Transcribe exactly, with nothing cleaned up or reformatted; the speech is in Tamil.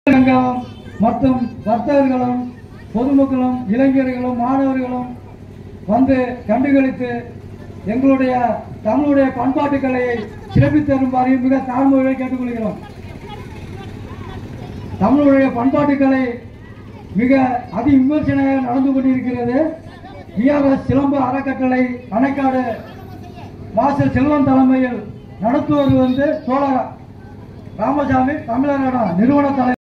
மற்றும் வர்த்தகர்களும் பொதுமக்களும் இளைஞர்களும் மாணவர்களும் வந்து கண்டுகளித்து எங்களுடைய தமிழுடைய பண்பாட்டு கலையை சிறப்பித்து தருமாறு மிக தாழ்மையை கேட்டுக்கொள்கிறோம். தமிழுடைய பண்பாட்டு கலை மிக அதி விமர்சனையாக நடந்து கொண்டிருக்கிறது. விஆர்எஸ் சிலம்பு அறக்கட்டளை அணைக்காடு மாஸ்டர் செல்வன் தலைமையில் நடத்துவது வந்து சோழ ராமசாமி தமிழரோட நிறுவன தலைவர்.